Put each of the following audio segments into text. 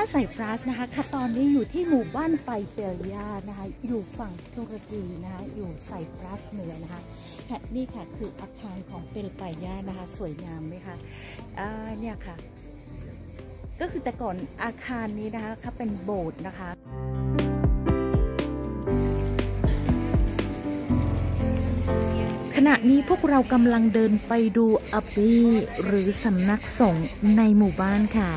ไซปรัสนะคะค่ะตอนนี้อยู่ที่หมู่บ้านไปเปลยานะคะอยู่ฝั่งตุรกีนะคะอยู่ไซปรัสเหนือนะคะค่ะนี่ค่ะคืออาคารของเปลปายานะคะสวยงามไหมคะเนี่ยค่ะก็คือแต่ก่อนอาคารนี้นะคะค่ะเป็นโบสถ์นะคะขณะนี้พวกเรากำลังเดินไปดูอับบีหรือสำนักสงฆ์ในหมู่บ้านค่ะ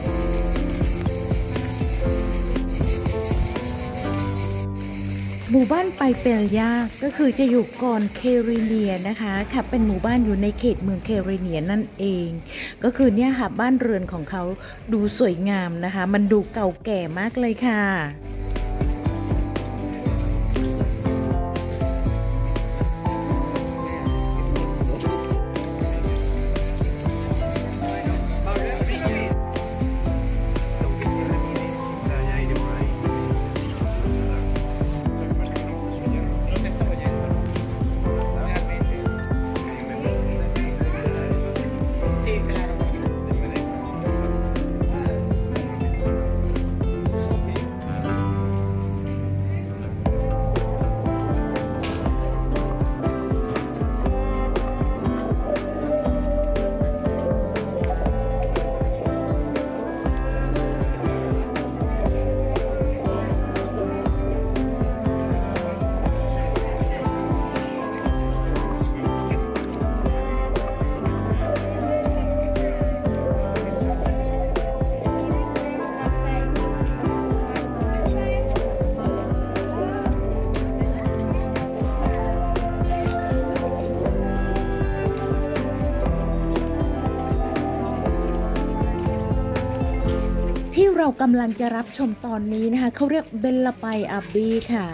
หมู่บ้านไปเปลยาก็คือจะอยู่ก่อนเคริเนียนะคะค่ะเป็นหมู่บ้านอยู่ในเขตเมืองเคริเนียนั่นเองก็คือเนี่ยค่ะบ้านเรือนของเขาดูสวยงามนะคะมันดูเก่าแก่มากเลยค่ะที่เรากำลังจะรับชมตอนนี้นะคะเขาเรียกเบลลาไปอับบีค่ะ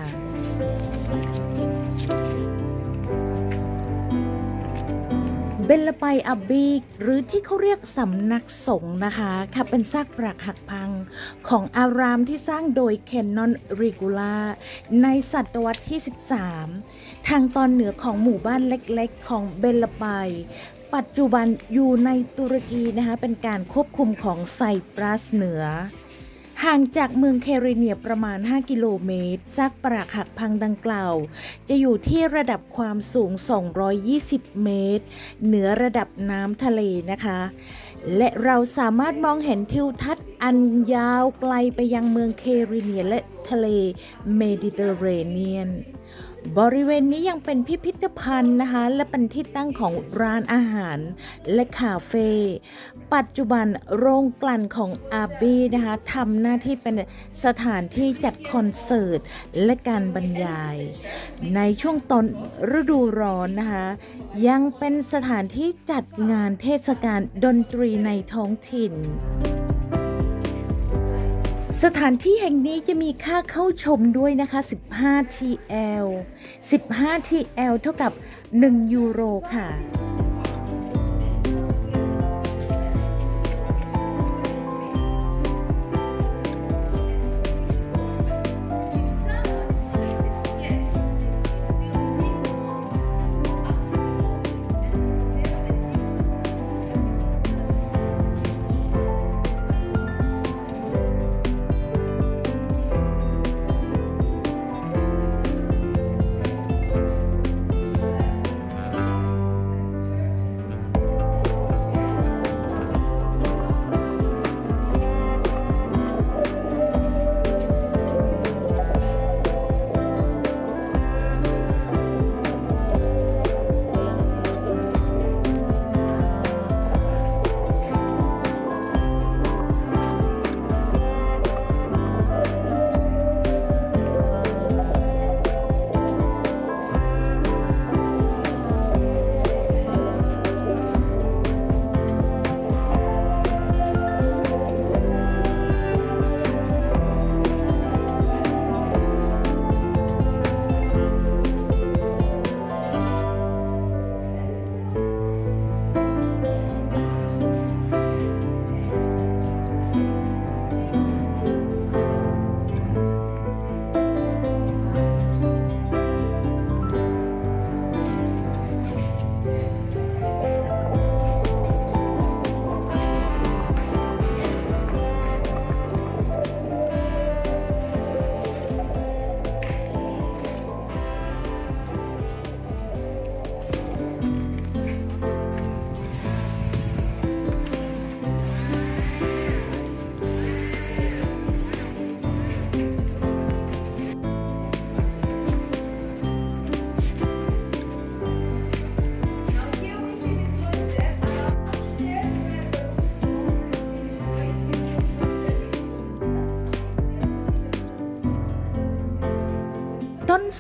เบลลาไปอับบีหรือที่เขาเรียกสำนักสงฆ์นะคะค่ะเป็นซากปรักหักพังของอารามที่สร้างโดยเคนนอนริกูล่าในศตวรรษที่13ทางตอนเหนือของหมู่บ้านเล็กๆของเบลลาไปปัจจุบันอยู่ในตุรกีนะคะเป็นการควบคุมของไซปรัสเหนือห่างจากเมืองเคริเนียประมาณ5กิโลเมตรซากปรักหักพังดังกล่าวจะอยู่ที่ระดับความสูง220เมตรเหนือระดับน้ำทะเลนะคะและเราสามารถมองเห็นทิวทัศน์อันยาวไกลไปยังเมืองเคริเนียและทะเลเมดิเตอร์เรเนียนบริเวณนี้ยังเป็นพิพิธภัณฑ์นะคะและเป็นที่ตั้งของร้านอาหารและคาเฟ่ปัจจุบันโรงกลั่นของอาบีนะคะทำหน้าที่เป็นสถานที่จัดคอนเสิร์ตและการบรรยายในช่วงต้นฤดูร้อนนะคะยังเป็นสถานที่จัดงานเทศกาลดนตรีในท้องถิ่นสถานที่แห่งนี้จะมีค่าเข้าชมด้วยนะคะ15 TL 15 TL เท่ากับ1 ยูโรค่ะ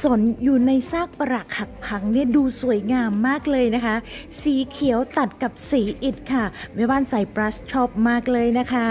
สนอยู่ในซากปรักหักพังเนี่ยดูสวยงามมากเลยนะคะสีเขียวตัดกับสีอิฐค่ะแม่บ้านใส่บรัชชอบมากเลยนะคะ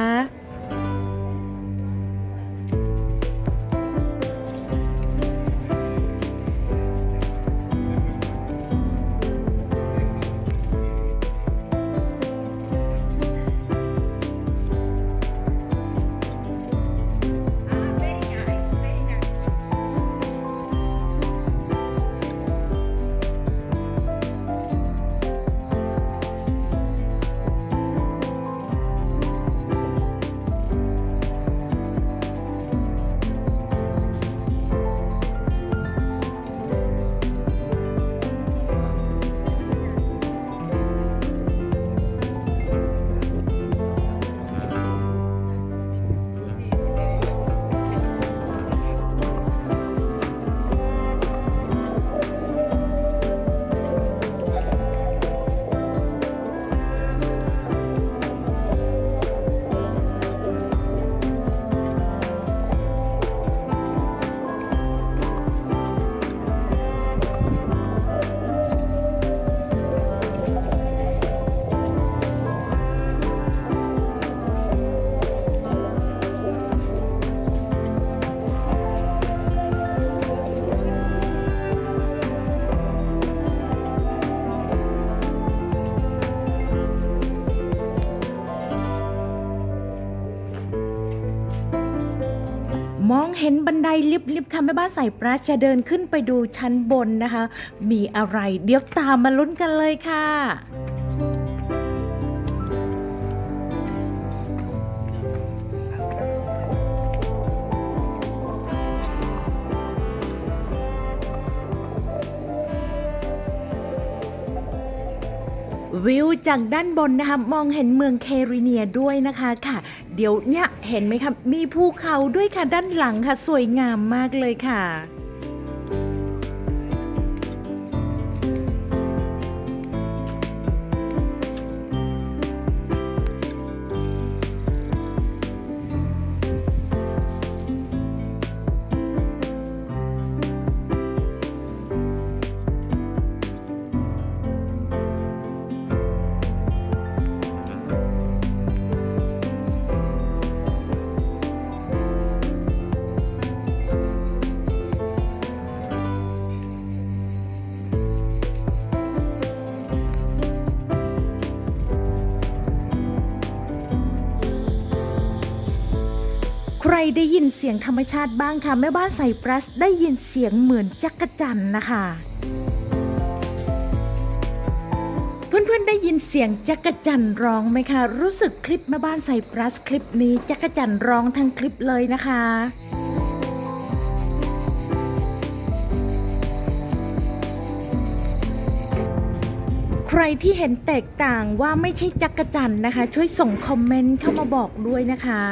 มองเห็นบันไดลิฟต์ค่ะแม่บ้านใส่ปรัชจะเดินขึ้นไปดูชั้นบนนะคะมีอะไรเดี๋ยวตามมาลุ้นกันเลยค่ะวิวจากด้านบนนะคะมองเห็นเมืองเคริเนียด้วยนะคะค่ะเดี๋ยวเนี่ยเห็นไหมคะมีภูเขาด้วยค่ะด้านหลังค่ะสวยงามมากเลยค่ะใครได้ยินเสียงธรรมชาติบ้างคะแม่บ้านไซปรัสได้ยินเสียงเหมือนจักจั่นนะคะเพื่อนๆได้ยินเสียงจักจั่นร้องไหมคะรู้สึกคลิปแม่บ้านไซปรัสคลิปนี้จักจั่นร้องทั้งคลิปเลยนะคะใครที่เห็นแตกต่างว่าไม่ใช่จักจั่นนะคะช่วยส่งคอมเมนต์เข้ามาบอกด้วยนะคะ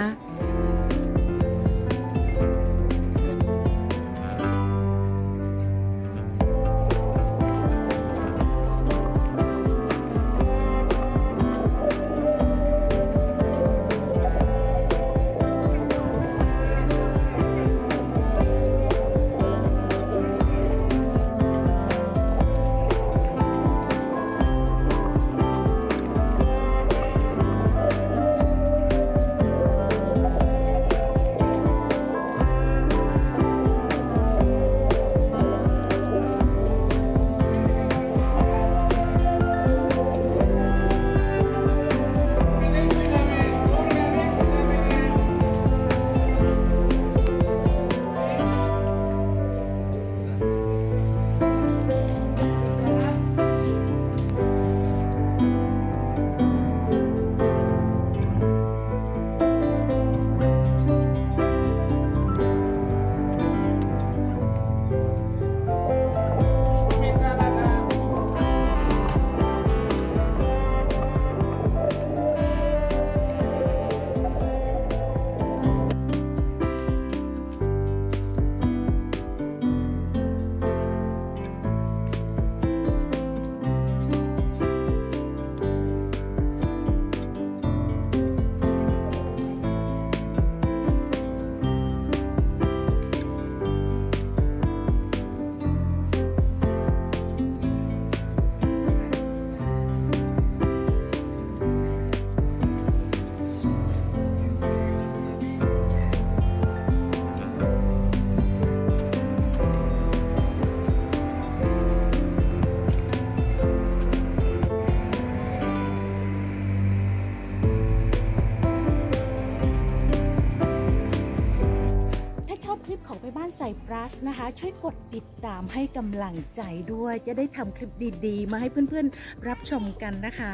Plus นะคะช่วยกดติดตามให้กำลังใจด้วยจะได้ทำคลิปดีๆมาให้เพื่อนๆรับชมกันนะคะ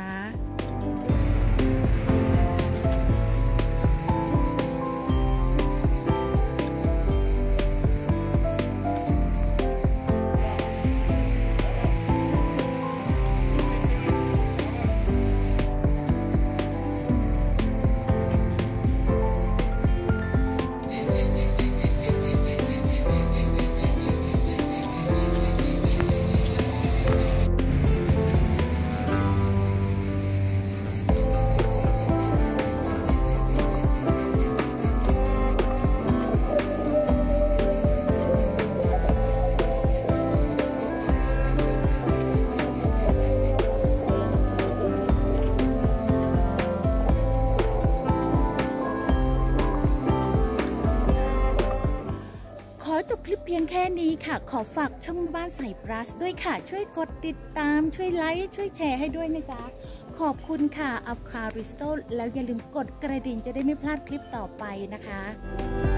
ขอจบคลิปเพียงแค่นี้ค่ะ ขอฝากช่องบ้านใส่ปลัสด้วยค่ะ ช่วยกดติดตามช่วยไลค์ช่วยแชร์ให้ด้วยนะจ๊ะ ขอบคุณค่ะอัฟคาริสโตแล้วอย่าลืมกดกระดิ่งจะได้ไม่พลาดคลิปต่อไปนะคะ